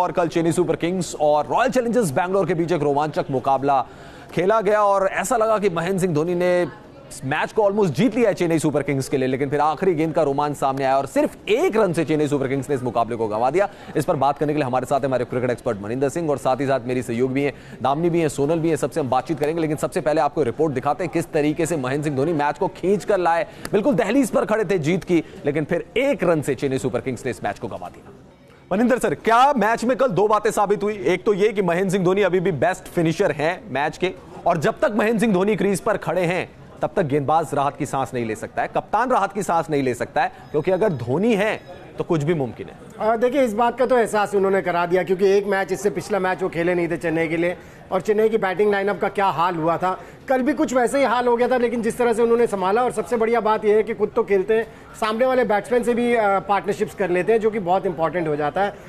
और कल Chennai Super Kings और रॉयल चैलेंजर्स बैंगलोर के बीच एक रोमांचक मुकाबला खेला गया और ऐसा लगा कि महेंद्र सिंह धोनी ने मैच को ऑलमोस्ट जीत लिया है चेन्नई सुपर किंग्स के लिए, लेकिन फिर आखिरी गेंद का रोमांच सामने आया और सिर्फ एक रन से चेन्नई सुपर किंग्स ने इस मुकाबले को गंवा दिया। इस पर बात करने के लिए हमारे साथ हमारे क्रिकेट एक्सपर्ट मनिंदर सिंह और साथ ही साथ मेरी सहयोग भी है, दामिनी भी है, सोनल भी है, सबसे हम बातचीत करेंगे। लेकिन सबसे पहले आपको रिपोर्ट दिखाते हैं किस तरीके से महेंद्र सिंह धोनी मैच को खींच कर लाए। बिल्कुल दहलीज पर खड़े थे जीत की, लेकिन फिर एक रन से चेन्नई सुपर किंग्स ने इस मैच को गंवा दिया। मनिंदर सर, क्या मैच में कल दो बातें साबित हुई? एक तो ये कि महेंद्र सिंह धोनी अभी भी बेस्ट फिनिशर हैं मैच के, और जब तक महेंद्र सिंह धोनी क्रीज पर खड़े हैं तब तक गेंदबाज राहत की सांस नहीं ले सकता है, कप्तान राहत की सांस नहीं ले सकता है, क्योंकि अगर धोनी है तो कुछ भी मुमकिन है। देखिए, इस बात का तो एहसास उन्होंने करा दिया, क्योंकि एक मैच इससे पिछला मैच वो खेले नहीं थे चेन्नई के लिए, और चेन्नई की बैटिंग लाइनअप का क्या हाल हुआ था, कल भी कुछ वैसे ही हाल हो गया था। लेकिन जिस तरह से उन्होंने संभाला, और सबसे बढ़िया बात यह है कि खुद तो खेलते हैं, सामने वाले बैट्समैन से भी पार्टनरशिप्स कर लेते हैं, जो कि बहुत इंपॉर्टेंट हो जाता है।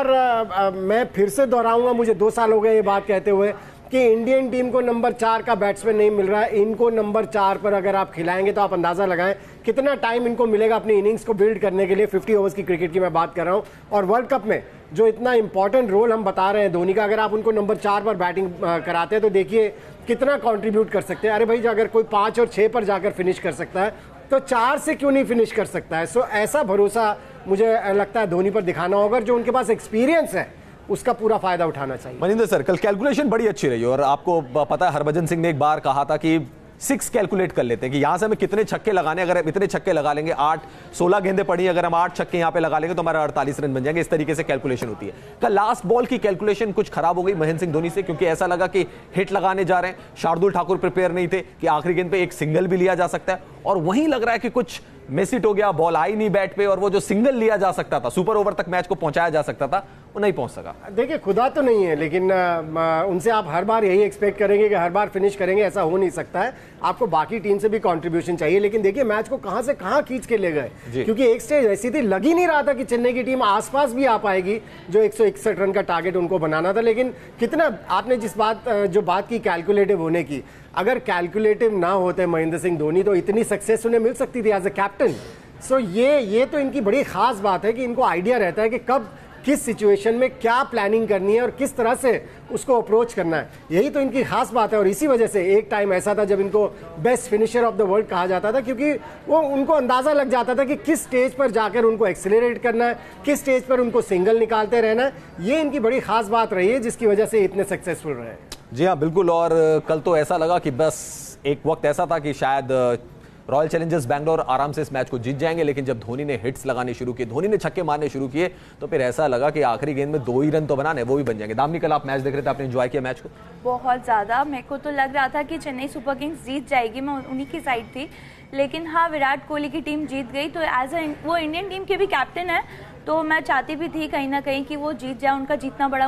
और मैं फिर से दोहराऊंगा, मुझे 2 साल हो गए ये बात कहते हुए कि इंडियन टीम को नंबर 4 का बैट्समैन नहीं मिल रहा है। इनको नंबर 4 पर अगर आप खिलाएंगे तो आप अंदाजा लगाएं कितना टाइम इनको मिलेगा अपनी इनिंग्स को बिल्ड करने के लिए। 50 ओवर्स की क्रिकेट की मैं बात कर रहा हूं, और वर्ल्ड कप में जो इतना इंपॉर्टेंट रोल हम बता रहे हैं धोनी का, अगर आप उनको नंबर 4 पर बैटिंग कराते हैं तो देखिए कितना कॉन्ट्रीब्यूट कर सकते हैं। अरे भाई, अगर कोई 5 और 6 पर जाकर फिनिश कर सकता है तो 4 से क्यों नहीं फिनिश कर सकता है। सो ऐसा भरोसा मुझे लगता है धोनी पर दिखाना होगा, जो उनके पास एक्सपीरियंस है उसका पूरा फायदा उठाना चाहिए। मनिंदर सर, कल कैलकुलेशन बड़ी अच्छी रही और आपको पता है हरभजन सिंह ने एक बार कहा था कि 6 कैलकुलेट कर लेते हैं कि यहां से हमें कितने छक्के लगाने, अगर इतने छक्के लगा लेंगे, 16 गेंदें पड़ी, अगर हम 8 छक्के यहां पे लगा लेंगे तो हमारा 48 रन बन जाएंगे। इस तरीके से कैलकुलेशन होती है। कल लास्ट बॉल की कैलकुलेशन कुछ खराब हो गई महेंद्र सिंह धोनी से, क्योंकि ऐसा लगा कि हिट लगाने जा रहे हैं, शार्दुल ठाकुर प्रिपेयर नहीं थे कि आखिरी गेंद पे एक सिंगल भी लिया जा सकता है, और वहीं लग रहा है कि कुछ मिस हिट हो गया, बॉल आई नहीं बैट पे, और वो जो सिंगल लिया जा सकता था, सुपर ओवर तक मैच को पहुंचाया जा सकता था, वो नहीं पहुंच सका। देखिए, खुदा तो नहीं है, लेकिन उनसे आप हर बार यही एक्सपेक्ट करेंगे कि हर बार फिनिश करेंगे, ऐसा हो नहीं सकता है। आपको बाकी टीम से भी कंट्रीब्यूशन चाहिए। लेकिन देखिए, मैच को कहां से कहां खींच के ले गए, क्योंकि एक स्टेज ऐसी थी, लग ही नहीं रहा था कि चेन्नई की टीम आसपास भी आ पाएगी जो 161 रन का टारगेट उनको बनाना था। लेकिन कितना आपने जो बात की कैलकुलेटिव होने की, अगर कैलकुलेटिव ना होते महेंद्र सिंह धोनी तो इतनी सक्सेस उन्हें मिल सकती थी एज ए कैप्टन। सो ये तो इनकी बड़ी खास बात है कि इनको आइडिया रहता है कि कब किस सिचुएशन में क्या प्लानिंग करनी है और किस तरह से उसको अप्रोच करना है। यही तो इनकी खास बात है, और इसी वजह से एक टाइम ऐसा था जब इनको best finisher of the world कहा जाता था, क्योंकि वो उनको अंदाजा लग जाता था कि किस स्टेज पर जाकर उनको एक्सेलरेट करना है, किस स्टेज पर उनको सिंगल निकालते रहना है। ये इनकी बड़ी खास बात रही है, जिसकी वजह से इतने सक्सेसफुल रहे। जी हाँ, बिल्कुल। और कल तो ऐसा लगा कि बस एक वक्त ऐसा था कि शायद रॉयल चैलेंजर्स बैंगलोर आराम से इस मैच को जीत जाएंगे, लेकिन जब धोनी ने हिट्स लगाने शुरू किए, धोनी ने छक्के मारने शुरू किए, तो फिर ऐसा लगा कि आखिरी गेंद में 2 ही रन तो बनाने, वो भी बन जाएंगे। दामिनी, कल आप मैच देख रहे थे, आपने एंजॉय किया मैच को? बहुत ज़्यादा। मेरे को तो लग रहा था कि चेन्नई सुपर किंग्स जीत जाएगी, मैं उन्हीं की साइड थी, लेकिन हाँ, विराट कोहली की टीम जीत गई। तो वो इंडियन टीम के भी कैप्टन है, तो मैं चाहती भी थी कहीं ना कहीं कि वो जीत जाए। उनका जीतना बड़ा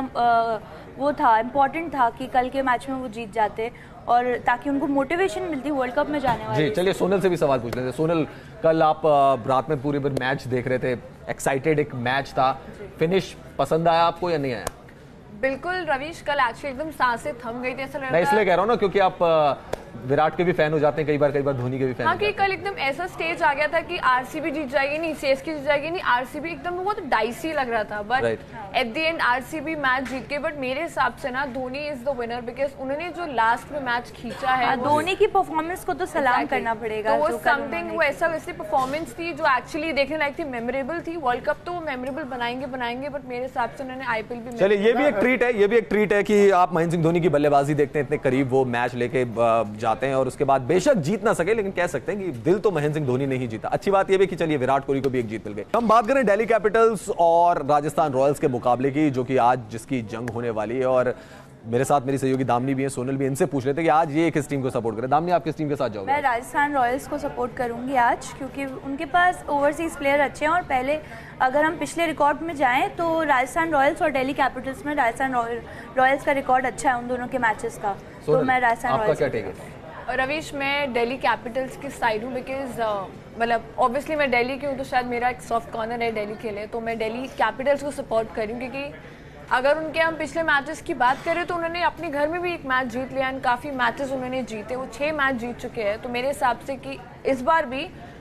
वो था, इम्पोर्टेंट था कि कल के मैच में वो जीत जाते, और ताकि उनको मोटिवेशन मिलती वर्ल्ड कप में जाने वाले। जी, चलिए सोनल से भी सवाल पूछ लेते हैं। सोनल, कल आप रात में पूरी मैच देख रहे थे, एक्साइटेड एक मैच था, फिनिश पसंद आया आपको या नहीं आया? बिल्कुल रवीश, कल एक्चुअली एकदम सांसें थम गई थी, ऐसा लग रहा था। मैं इसलिए कह रहा हूँ ना, क्योंकि आप विराट के भी फैन हो जाते हैं कई बार धोनी के भी फैन। हाँ, कि कल एकदम ऐसा स्टेज आ गया था कि आरसीबी जीत जाएगी, नहीं सीएसके जीत जाएगी, नहीं आरसीबी, एकदम बहुत डाइसी लग रहा था। But at the end RCB match जीत गई। बट मेरे हिसाब से ना Dhoni is the winner, because उन्होंने जो लास्ट में मैच खींचा है, धोनी की परफॉर्मेंस को तो सलाम करना पड़ेगा। तो वो समथिंग, वो ऐसा वैसी परफॉर्मेंस थी जो एक्चुअली देखने लायक थी, मेमोरेबल थी। वर्ल्ड कप तो वो मेमोरेबल बनाएंगे, बट मेरे हिसाब से उन्होंने आईपीएल भी। चलिए, ये भी एक ट्रीट है कि आप महेंद्र सिंह धोनी की बल्लेबाजी देखते हैं, इतने करीब वो मैच लेके जाते हैं, और उसके बाद बेशक जीत ना सके, लेकिन कह सकते हैं कि दिल तो महेंद्र सिंह धोनी ने ही जीता। अच्छी बात यह भी कि चलिए विराट कोहली को भी एक जीत मिल गई। हम बात करें दिल्ली कैपिटल्स और राजस्थान रॉयल्स के मुकाबले की, जो कि आज जिसकी जंग होने वाली है, और मेरे साथ मेरी सहयोगी दामिनी भी है, सोनल भी। इनसे पूछ लेते हैं कि आज ये किस टीम को सपोर्ट करें। दामिनी, आप किस टीम के साथ जाओगे? मैं राजस्थान रॉयल्स को सपोर्ट करूंगी आज, क्योंकि उनके पास ओवरसीज प्लेयर अच्छे हैं, और पहले अगर हम पिछले रिकॉर्ड में जाएं तो राजस्थान रॉयल्स और दिल्ली कैपिटल्स में राजस्थान रॉयल्स का रिकॉर्ड अच्छा है उन दोनों के मैचेस का। तो मैं राजस्थान रॉयल्स। क्या टेक है? रवीश, मैं दिल्ली कैपिटल्स की साइड हूँ, बिकॉज मतलब ऑब्वियसली मैं दिल्ली की हूँ, तो शायद मेरा एक सॉफ्ट कॉर्नर है दिल्ली के लिए, तो मैं दिल्ली कैपिटल्स को सपोर्ट करी हूँ। क्योंकि अगर उनके हम पिछले मैचेस की बात करें तो उन्होंने अपने घर में भी एक मैच जीत लिया, एंड काफ़ी मैचेस उन्होंने जीते, वो 6 मैच जीत चुके हैं। तो मेरे हिसाब से कि इस बार भी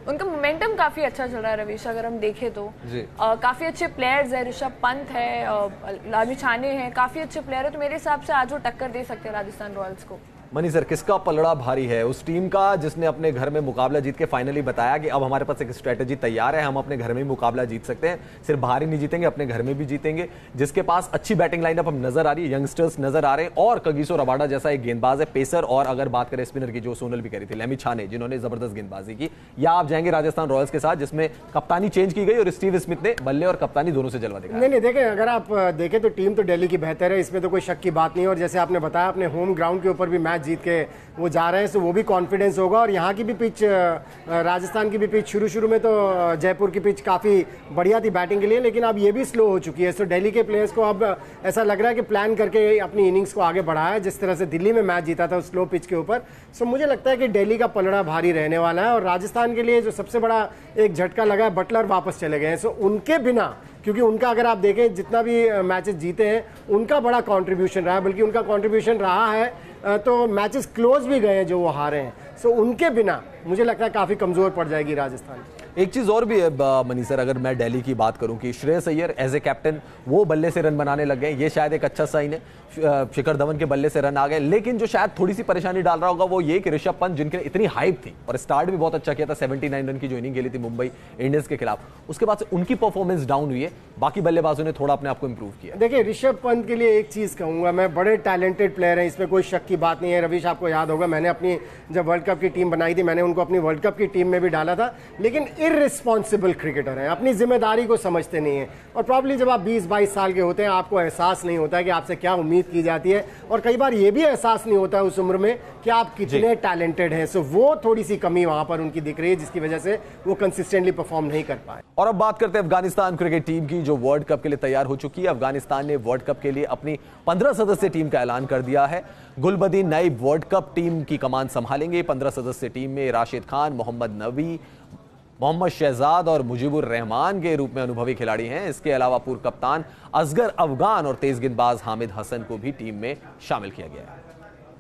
उनका मोमेंटम काफी अच्छा चल रहा है रवीश, अगर हम देखें तो काफी अच्छे प्लेयर्स है, ऋषभ पंत है, लामी छाने हैं, काफी अच्छे प्लेयर है, तो मेरे हिसाब से आज वो टक्कर दे सकते हैं राजस्थान रॉयल्स को। मनी सर, किसका पलड़ा भारी है? उस टीम का जिसने अपने घर में मुकाबला जीत के फाइनली बताया कि अब हमारे पास एक स्ट्रेटेजी तैयार है, हम अपने घर में ही मुकाबला जीत सकते हैं, सिर्फ बाहर ही नहीं जीतेंगे, अपने घर में भी जीतेंगे, जिसके पास अच्छी बैटिंग लाइनअप हम नजर आ रही है, यंगस्टर्स नजर आ रहे हैं और कगिसो रबाडा जैसा एक गेंदबाज है, पेसर, और अगर बात करें स्पिनर की, जो सोनल भी करी थी, लैमी छाने, जिन्होंने जबरदस्त गेंदबाजी की, या आप जाएंगे राजस्थान रॉयल्स के साथ जिसमें कप्तानी चेंज की गई और स्टीव स्मिथ ने बल्ले और कप्तानी दोनों से जलवा दिखाया? नहीं देखें, अगर आप देखें तो टीम तो दिल्ली की बेहतर है, इसमें तो कोई शक की बात नहीं है। और जैसे आपने बताया, अपने होम ग्राउंड के ऊपर भी मैच जीत के वो जा रहे हैं, तो वो भी कॉन्फिडेंस होगा। और यहाँ की भी पिच, राजस्थान की भी पिच शुरू में तो जयपुर की पिच काफ़ी बढ़िया थी बैटिंग के लिए, लेकिन अब ये भी स्लो हो चुकी है। तो दिल्ली के प्लेयर्स को अब ऐसा लग रहा है कि प्लान करके अपनी इनिंग्स को आगे बढ़ाया है, जिस तरह से दिल्ली में मैच जीता था स्लो पिच के ऊपर। सो मुझे लगता है कि दिल्ली का पलड़ा भारी रहने वाला है। और राजस्थान के लिए जो सबसे बड़ा एक झटका लगा है, बटलर वापस चले गए हैं। सो उनके बिना, क्योंकि उनका अगर आप देखें जितना भी मैचेस जीते हैं, उनका बड़ा कंट्रीब्यूशन रहा है, बल्कि उनका कंट्रीब्यूशन रहा है तो मैचेस क्लोज भी गए हैं जो वो हारे हैं। सो उनके बिना मुझे लगता है काफ़ी कमज़ोर पड़ जाएगी राजस्थान। एक चीज़ और भी है मनी सर, अगर मैं दिल्ली की बात करूं कि Shreyas Iyer as a captain वो बल्ले से रन बनाने लग गए, ये शायद एक अच्छा साइन है। शिखर धवन के बल्ले से रन आ गए, लेकिन जो शायद थोड़ी सी परेशानी डाल रहा होगा वो ये कि ऋषभ पंत, जिनके इतनी हाइप थी और स्टार्ट भी बहुत अच्छा किया था, 79 रन की जो इनिंग खेली थी मुंबई इंडियंस के खिलाफ, उसके बाद से उनकी परफॉर्मेंस डाउन हुई है। बाकी बल्लेबाजों ने थोड़ा अपने आप को इंप्रूव किया। देखिए, ऋषभ पंत के लिए एक चीज़ कहूंगा मैं, बड़े टैलेंटेड प्लेयर हैं, इसमें कोई शक की बात नहीं है। रवीश, आपको याद होगा, मैंने अपनी जब वर्ल्ड कप की टीम बनाई थी, मैंने उनको अपनी वर्ल्ड कप की टीम में भी डाला था। लेकिन इररिस्पॉन्सिबल क्रिकेटर हैं, अपनी जिम्मेदारी को समझते नहीं है। और प्रॉब्ली जब आप 20-22 साल के होते हैं, आपको एहसास नहीं होता है कि आपसे क्या उम्मीद की जाती है, और कई बार ये भी एहसास नहीं होता है उस उम्र में कि आप कितने टैलेंटेड हैं। सो वो थोड़ी सी कमी वहां पर उनकी दिख रही है, जिसकी वजह से वो कंसिस्टेंटली परफॉर्म नहीं कर पाए। और अब बात करते हैं अफगानिस्तान क्रिकेट टीम की, जो वर्ल्ड कप के लिए तैयार हो चुकी है। अफगानिस्तान ने वर्ल्ड कप के लिए अपनी 15 सदस्यीय टीम का ऐलान कर दिया है। गुलबदीन नई वर्ल्ड कप टीम की कमान संभालेंगे। 15 सदस्यीय टीम में राशिद खान, मोहम्मद नबी, मोहम्मद शहजाद और मुजीबुर रहमान के रूप में अनुभवी खिलाड़ी हैं। इसके अलावा पूर्व कप्तान असगर अफगान और तेज गेंदबाज हामिद हसन को भी टीम में शामिल किया गया है।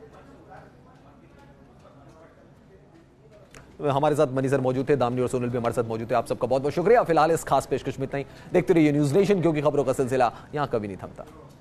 हमारे साथ मनी सर मौजूद थे, दामनी और सोनल भी हमारे साथ मौजूद थे। आप सबका बहुत बहुत शुक्रिया। फिलहाल इस खास पेशकश में इतना ही। देखते रहिए न्यूज़ नेशन, क्योंकि खबरों का सिलसिला यहां कभी नहीं थमता।